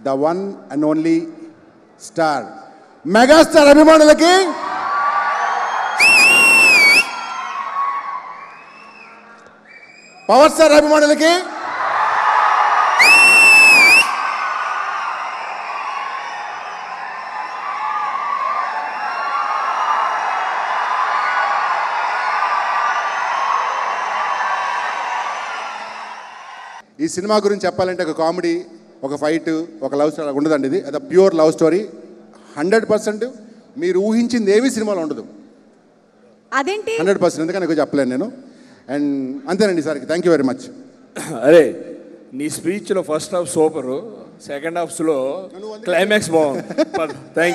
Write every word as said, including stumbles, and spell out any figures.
The one and only star megastar అభిమానులకి power star అభిమానులకి ఈ సినిమా గురించి చెప్పాలంటే ఒక కామెడీ, ఒక ఫైట్, ఒక లవ్ స్టోరీ ఉండదండి. ఇది అది pure love story. Hundred percent మీరు ఊహించింది ఏమీ సినిమాలో ఉండదు. అదేంటి? హండ్రెడ్ పర్సెంట్ ఎందుకని ఎక్కువ చెప్పలేను నేను. అండ్ అంతేనండి సార్కి థ్యాంక్ యూ వెరీ మచ్. అరే నీ స్పీచ్లో ఫస్ట్ హాఫ్ సూపరు, సెకండ్ హాఫ్స్లో క్లైమాక్స్ బాగుంది. థ్యాంక్